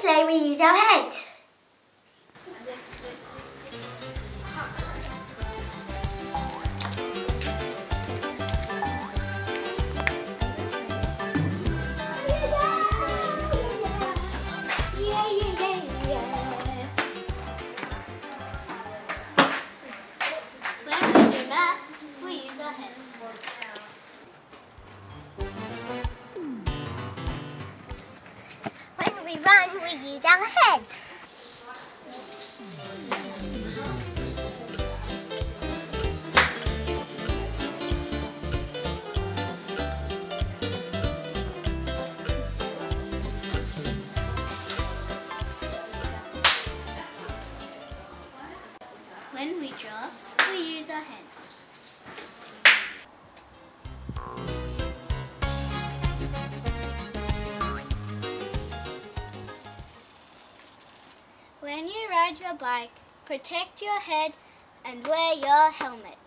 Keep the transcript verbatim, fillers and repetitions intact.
play, we use our heads. When we run, we use our heads. When we draw, we use our hands. When you ride your bike, protect your head and wear your helmet.